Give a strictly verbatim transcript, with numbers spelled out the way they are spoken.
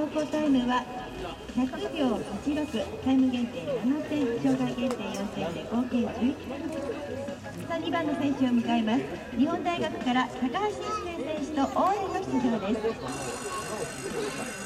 走行タイムはひゃくびょうはちろく、タイム限定ななてん、障害限定よんてんで合計じゅういちてんです。さあにばんの選手を迎えます。日本大学から高橋一生選手と大江の出場です。